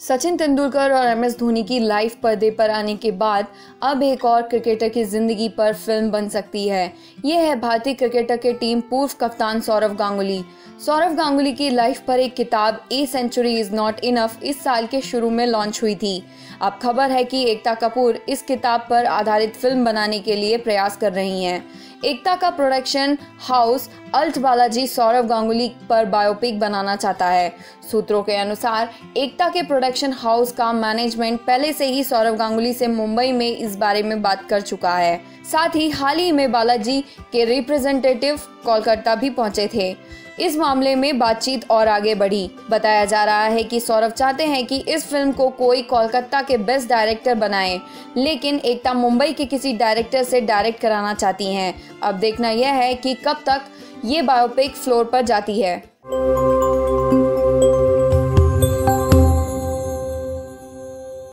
सचिन तेंदुलकर और एमएस धोनी की लाइव पर्दे पर आने के बाद अब एक और क्रिकेटर की जिंदगी पर फिल्म बन सकती है। ये है भारतीय क्रिकेटर के टीम पूर्व कप्तान सौरव गांगुली। सौरव गांगुली की लाइफ पर एक किताब a century is not enough इस साल के शुरू में लॉन्च हुई थी। अब खबर है कि एकता कपूर इस किताब पर आधारित फिल्म बनाने के लिए प्रयास कर रही हैं। एकता का production house ALT Balaji Sourav Ganguly पर बायोपिक बनाना चाहता है। सूत्रों के अनुसार एकता के प्रोडक्शन हाउस का मैनेजमेंट पहले से ही सौरव गांगुली से मुंबई में इस बारे में बात कर चुका है। साथ ही हाल ही में बालाजी के रिप्रेजेंटेटिव कोलकाता भी पहुंचे थे। इस मामले में बातचीत और आगे बढ़ी। बताया जा रहा है कि सौरव चाहते हैं कि इस फिल्म को कोई कोलकाता के बेस्ट डायरेक्टर बनाए, लेकिन एकता मुंबई के किसी डायरेक्टर से डायरेक्ट कराना चाहती हैं। अब देखना यह है कि कब तक ये बायोपिक फ्लोर पर जाती है।